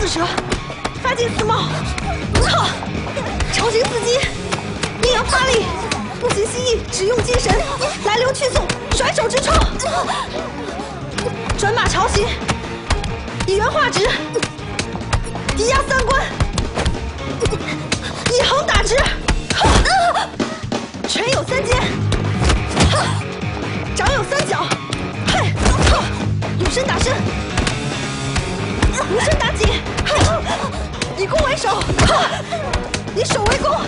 蛇，发尽四貌，潮行四击，阴阳发力，不行蜥蜴，只用精神，来流去速，甩手之冲，转马潮行，以圆化直，抵压三关，以横打直，拳有三尖，掌有三角，有身打身。 无身打己，以攻为守，以守为攻，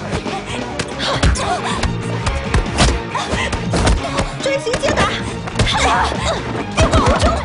锥形接打，变化无穷。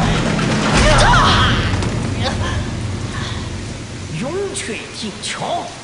涌泉进桥。